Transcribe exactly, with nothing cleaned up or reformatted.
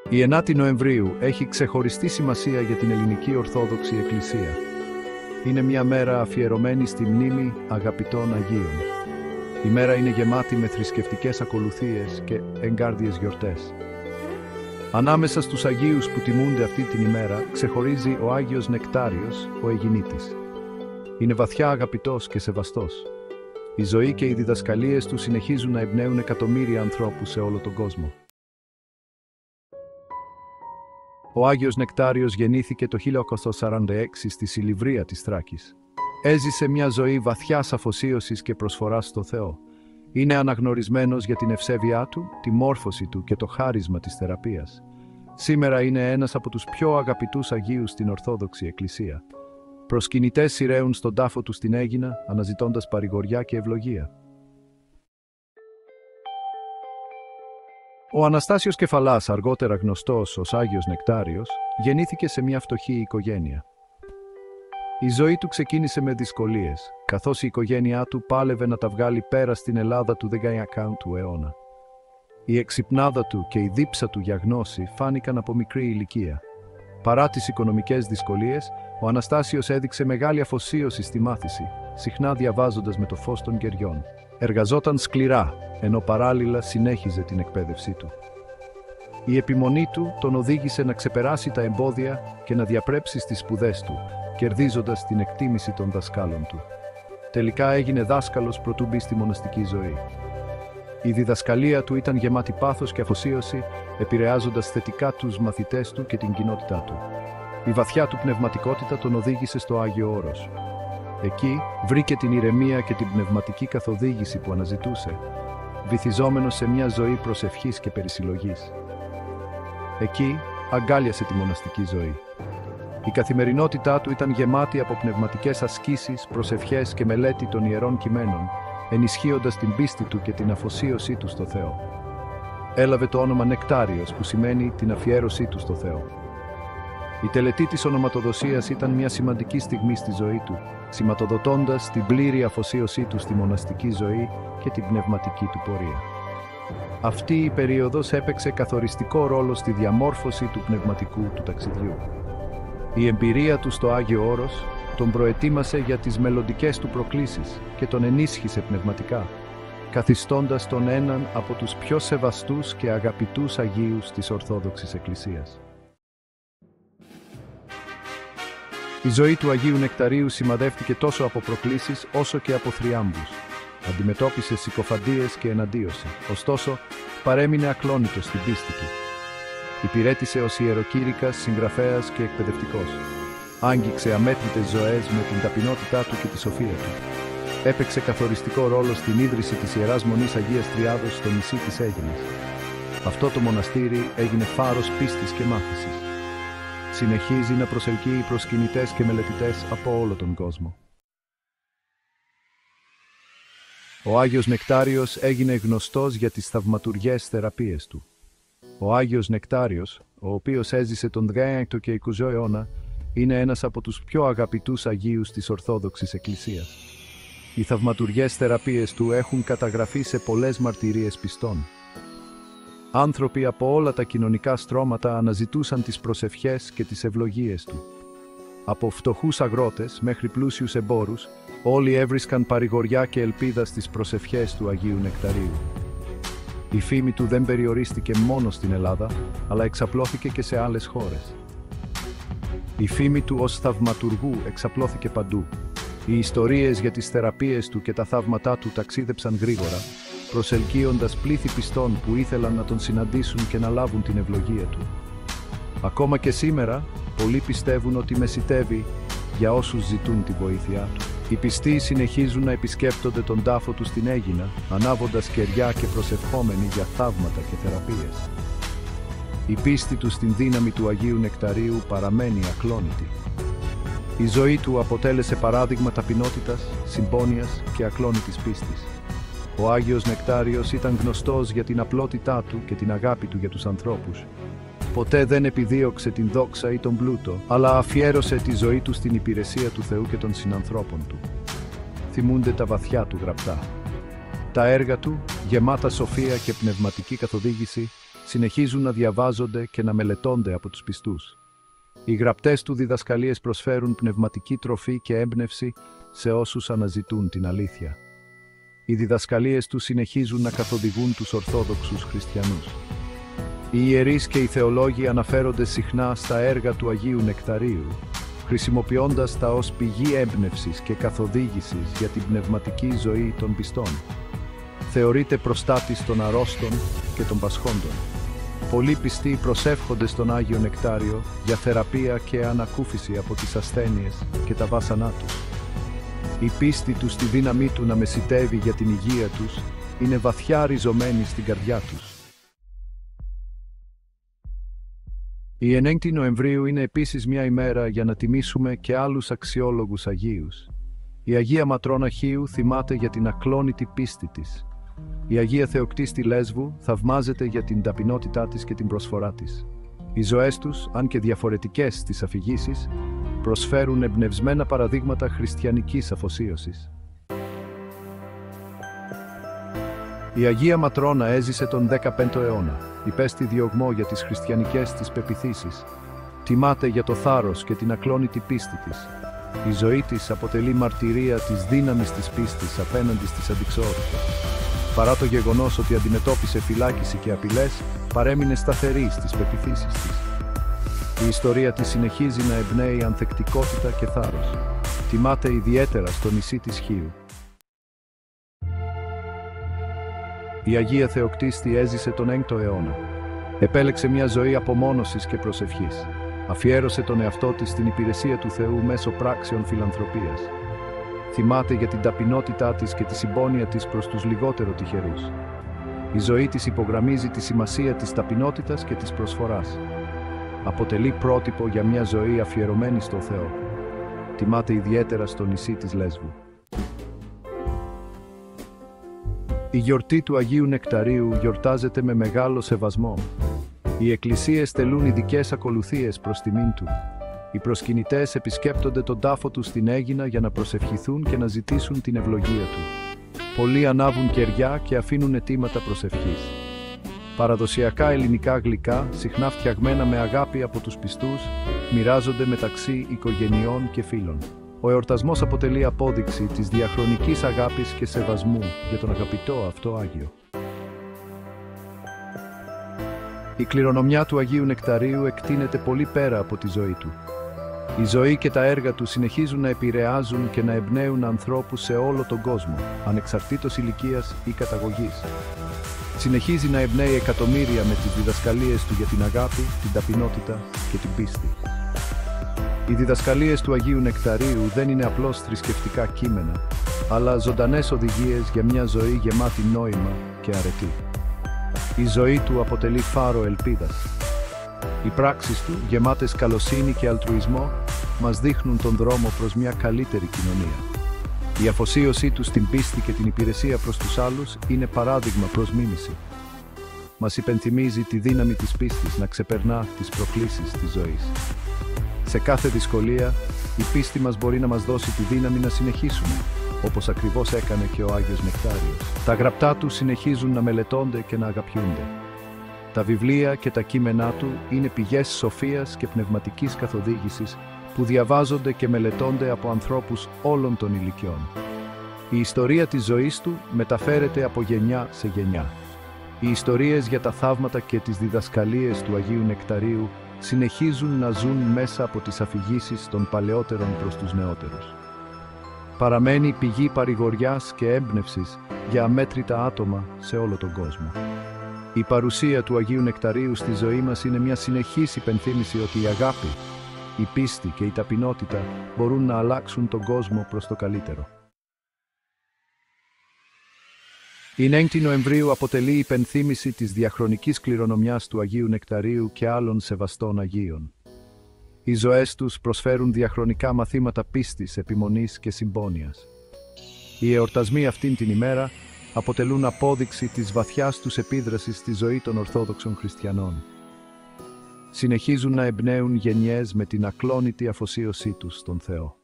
Η ενάτη Νοεμβρίου έχει ξεχωριστή σημασία για την Ελληνική Ορθόδοξη Εκκλησία. Είναι μια μέρα αφιερωμένη στη μνήμη αγαπητών Αγίων. Η μέρα είναι γεμάτη με θρησκευτικές ακολουθίες και εγκάρδιες γιορτές. Ανάμεσα στους Αγίους που τιμούνται αυτή την ημέρα ξεχωρίζει ο Άγιος Νεκτάριος, ο Αιγινήτης. Είναι βαθιά αγαπητός και σεβαστός. Η ζωή και οι διδασκαλίες του συνεχίζουν να εμπνέουν εκατομμύρια ανθρώπους σε όλο τον κόσμο. Ο Άγιος Νεκτάριος γεννήθηκε το χίλια οκτακόσια σαράντα έξι στη Σιλιβρία της Θράκης. Έζησε μια ζωή βαθιάς αφοσίωσης και προσφοράς στο Θεό. Είναι αναγνωρισμένος για την ευσέβειά του, τη μόρφωση του και το χάρισμα της θεραπείας. Σήμερα είναι ένας από τους πιο αγαπητούς Αγίους στην Ορθόδοξη Εκκλησία. Προσκυνητές σειραίουν στον τάφο του στην Αίγινα, αναζητώντας παρηγοριά και ευλογία. Ο Αναστάσιος Κεφαλάς, αργότερα γνωστός ως Άγιος Νεκτάριος, γεννήθηκε σε μια φτωχή οικογένεια. Η ζωή του ξεκίνησε με δυσκολίες, καθώς η οικογένειά του πάλευε να τα βγάλει πέρα στην Ελλάδα του δεκαεννιάτου αιώνα. Η εξυπνάδα του και η δίψα του για γνώση φάνηκαν από μικρή ηλικία. Παρά τις οικονομικές δυσκολίες, ο Αναστάσιος έδειξε μεγάλη αφοσίωση στη μάθηση, συχνά διαβάζοντας με το φως των κεριών. Εργαζόταν σκληρά, ενώ παράλληλα συνέχιζε την εκπαίδευσή του. Η επιμονή του τον οδήγησε να ξεπεράσει τα εμπόδια και να διαπρέψει στις σπουδές του, κερδίζοντας την εκτίμηση των δασκάλων του. Τελικά έγινε δάσκαλος προτού μπει στη μοναστική ζωή. Η διδασκαλία του ήταν γεμάτη πάθος και αφοσίωση, επηρεάζοντας θετικά τους μαθητές του και την κοινότητά του. Η βαθιά του πνευματικότητα τον οδήγησε στο Άγιο Όρος. Εκεί βρήκε την ηρεμία και την πνευματική καθοδήγηση που αναζητούσε, βυθιζόμενος σε μια ζωή προσευχής και περισυλλογής. Εκεί αγκάλιασε τη μοναστική ζωή. Η καθημερινότητά του ήταν γεμάτη από πνευματικές ασκήσεις, προσευχές και μελέτη των Ιερών Κειμένων, ενισχύοντας την πίστη του και την αφοσίωσή του στο Θεό. Έλαβε το όνομα Νεκτάριος, που σημαίνει την αφιέρωσή του στο Θεό. Η τελετή της ονοματοδοσίας ήταν μια σημαντική στιγμή στη ζωή του, σηματοδοτώντας την πλήρη αφοσίωσή του στη μοναστική ζωή και την πνευματική του πορεία. Αυτή η περίοδος έπαιξε καθοριστικό ρόλο στη διαμόρφωση του πνευματικού του ταξιδιού. Η εμπειρία του στο Άγιο Όρος τον προετοίμασε για τις μελλοντικές του προκλήσεις και τον ενίσχυσε πνευματικά, καθιστώντας τον έναν από τους πιο σεβαστούς και αγαπητούς Αγίους της Ορθόδοξης Εκκλησίας. Η ζωή του Αγίου Νεκταρίου σημαδεύτηκε τόσο από προκλήσεις όσο και από θριάμβους. Αντιμετώπισε συκοφαντίες και εναντίωση, ωστόσο παρέμεινε ακλόνητος στην πίστη του. Υπηρέτησε ως ιεροκήρυκας, συγγραφέας και εκπαιδευτικός. Άγγιξε αμέτρητες ζωές με την ταπεινότητά του και τη σοφία του. Έπαιξε καθοριστικό ρόλο στην ίδρυση της Ιεράς Μονής Αγίας Τριάδος στο νησί της Αίγινας. Αυτό το μοναστήρι έγινε φάρος πίστης και μάθησης. Συνεχίζει να προσελκύει προσκυνητές και μελετητές από όλο τον κόσμο. Ο Άγιος Νεκτάριος έγινε γνωστός για τις θαυματουργές θεραπείες του. Ο Άγιος Νεκτάριος, ο οποίος έζησε τον δεκαεννιάτο και εικοστό αιώνα, είναι ένας από τους πιο αγαπητούς Αγίους της Ορθόδοξης Εκκλησίας. Οι θαυματουργές θεραπείες του έχουν καταγραφεί σε πολλές μαρτυρίες πιστών. Άνθρωποι από όλα τα κοινωνικά στρώματα αναζητούσαν τις προσευχές και τις ευλογίες του. Από φτωχούς αγρότες μέχρι πλούσιους εμπόρους, όλοι έβρισκαν παρηγοριά και ελπίδα στις προσευχές του Αγίου Νεκταρίου. Η φήμη του δεν περιορίστηκε μόνο στην Ελλάδα, αλλά εξαπλώθηκε και σε άλλες χώρες. Η φήμη του ως θαυματουργού εξαπλώθηκε παντού. Οι ιστορίες για τις θεραπείες του και τα θαύματά του ταξίδεψαν γρήγορα, προσελκύοντας πλήθη πιστών που ήθελαν να τον συναντήσουν και να λάβουν την ευλογία του. Ακόμα και σήμερα, πολλοί πιστεύουν ότι μεσιτεύει για όσους ζητούν τη βοήθειά του. Οι πιστοί συνεχίζουν να επισκέπτονται τον τάφο του στην Αίγινα, ανάβοντας κεριά και προσευχόμενοι για θαύματα και θεραπείες. Η πίστη του στην δύναμη του Αγίου Νεκταρίου παραμένει ακλόνητη. Η ζωή του αποτέλεσε παράδειγμα ταπεινότητας, συμπόνιας και ακλόνητης πίστης. Ο Άγιος Νεκτάριος ήταν γνωστός για την απλότητά του και την αγάπη του για τους ανθρώπους. Ποτέ δεν επιδίωξε την δόξα ή τον πλούτο, αλλά αφιέρωσε τη ζωή του στην υπηρεσία του Θεού και των συνανθρώπων του. Θυμούνται τα βαθιά του γραπτά. Τα έργα του, γεμάτα σοφία και πνευματική καθοδήγηση, συνεχίζουν να διαβάζονται και να μελετώνται από τους πιστούς. Οι γραπτές του διδασκαλίες προσφέρουν πνευματική τροφή και έμπνευση σε όσους αναζητούν την αλήθεια. Οι διδασκαλίες του συνεχίζουν να καθοδηγούν τους Ορθόδοξους Χριστιανούς. Οι ιερείς και οι θεολόγοι αναφέρονται συχνά στα έργα του Αγίου Νεκταρίου, χρησιμοποιώντας τα ως πηγή έμπνευσης και καθοδήγησης για την πνευματική ζωή των πιστών. Θεωρείται προστάτης των αρρώστων και των πασχόντων. Πολλοί πιστοί προσεύχονται στον Άγιο Νεκτάριο για θεραπεία και ανακούφιση από τις ασθένειες και τα βάσανά τους. Η πίστη τους στη δύναμή του να μεσιτεύει για την υγεία τους είναι βαθιά ριζωμένη στην καρδιά τους. Η ενέκτη Νοεμβρίου είναι επίσης μια ημέρα για να τιμήσουμε και άλλους αξιόλογους Αγίους. Η Αγία Ματρόνα Χίου θυμάται για την ακλόνητη πίστη της. Η Αγία Θεοκτίστη Λέσβου θαυμάζεται για την ταπεινότητά της και την προσφορά της. Οι ζωές τους, αν και διαφορετικές στις αφηγήσεις, προσφέρουν εμπνευσμένα παραδείγματα χριστιανικής αφοσίωσης. Η Αγία Ματρόνα έζησε τον δεκαπέμπτο αιώνα, υπέστη διωγμό για τις χριστιανικές της πεποιθήσεις, τιμάται για το θάρρος και την ακλόνητη πίστη της. Η ζωή της αποτελεί μαρτυρία της δύναμης της πίστης απέναντι στις αντιξόρροπες. Παρά το γεγονός ότι αντιμετώπισε φυλάκιση και απειλές, παρέμεινε σταθερή στις πεποιθήσεις της. Η ιστορία της συνεχίζει να εμπνέει ανθεκτικότητα και θάρρος. Τιμάται ιδιαίτερα στο νησί της Χίου. Η Αγία Θεοκτίστη έζησε τον έκτο αιώνα. Επέλεξε μια ζωή απομόνωσης και προσευχής. Αφιέρωσε τον εαυτό της στην υπηρεσία του Θεού μέσω πράξεων φιλανθρωπίας. Θυμάται για την ταπεινότητά της και τη συμπόνια της προς τους λιγότερο τυχερούς. Η ζωή της υπογραμμίζει τη σημασία της ταπεινότητας και της προσφοράς. Αποτελεί πρότυπο για μια ζωή αφιερωμένη στο Θεό. Τιμάται ιδιαίτερα στο νησί της Λέσβου. Η γιορτή του Αγίου Νεκταρίου γιορτάζεται με μεγάλο σεβασμό. Οι εκκλησίες τελούν ειδικές ακολουθίες προς τιμήν του. Οι προσκυνητές επισκέπτονται τον τάφο του στην Αίγινα για να προσευχηθούν και να ζητήσουν την ευλογία του. Πολλοί ανάβουν κεριά και αφήνουν αιτήματα προσευχής. Παραδοσιακά ελληνικά γλυκά, συχνά φτιαγμένα με αγάπη από τους πιστούς, μοιράζονται μεταξύ οικογενειών και φίλων. Ο εορτασμός αποτελεί απόδειξη της διαχρονικής αγάπης και σεβασμού για τον αγαπητό αυτό Άγιο. Η κληρονομιά του Αγίου Νεκταρίου εκτείνεται πολύ πέρα από τη ζωή του. Η ζωή και τα έργα του συνεχίζουν να επηρεάζουν και να εμπνέουν ανθρώπους σε όλο τον κόσμο, ανεξαρτήτως ηλικίας ή καταγωγής. Συνεχίζει να εμπνέει εκατομμύρια με τις διδασκαλίες του για την αγάπη, την ταπεινότητα και την πίστη. Οι διδασκαλίες του Αγίου Νεκταρίου δεν είναι απλώς θρησκευτικά κείμενα, αλλά ζωντανές οδηγίες για μια ζωή γεμάτη νόημα και αρετή. Η ζωή του αποτελεί φάρο ελπίδας. Οι πράξεις του, γεμάτες καλοσύνη και αλτρουισμό, μας δείχνουν τον δρόμο προς μια καλύτερη κοινωνία. Η αφοσίωσή του στην πίστη και την υπηρεσία προς τους άλλους είναι παράδειγμα προς μίμηση. Μας υπενθυμίζει τη δύναμη της πίστης να ξεπερνά τις προκλήσεις της ζωής. Σε κάθε δυσκολία, η πίστη μας μπορεί να μας δώσει τη δύναμη να συνεχίσουμε, όπως ακριβώς έκανε και ο Άγιος Νεκτάριος. Τα γραπτά του συνεχίζουν να μελετώνται και να αγαπιούνται. Τα βιβλία και τα κείμενά του είναι πηγές σοφίας και πνευματικής καθοδήγησης που διαβάζονται και μελετώνται από ανθρώπους όλων των ηλικιών. Η ιστορία της ζωής του μεταφέρεται από γενιά σε γενιά. Οι ιστορίες για τα θαύματα και τις διδασκαλίες του Αγίου Νεκταρίου συνεχίζουν να ζουν μέσα από τις αφηγήσεις των παλαιότερων προς τους νεότερους. Παραμένει πηγή παρηγοριάς και έμπνευσης για αμέτρητα άτομα σε όλο τον κόσμο. Η παρουσία του Αγίου Νεκταρίου στη ζωή μας είναι μια συνεχής υπενθύμηση ότι η αγάπη, η πίστη και η ταπεινότητα μπορούν να αλλάξουν τον κόσμο προς το καλύτερο. Η ενέκτη Νοεμβρίου αποτελεί υπενθύμηση της διαχρονικής κληρονομιάς του Αγίου Νεκταρίου και άλλων σεβαστών Αγίων. Οι ζωές τους προσφέρουν διαχρονικά μαθήματα πίστης, επιμονής και συμπόνιας. Οι εορτασμοί αυτήν την ημέρα αποτελούν απόδειξη της βαθιάς τους επίδρασης στη ζωή των Ορθόδοξων Χριστιανών. Συνεχίζουν να εμπνέουν γενιές με την ακλόνητη αφοσίωσή τους στον Θεό.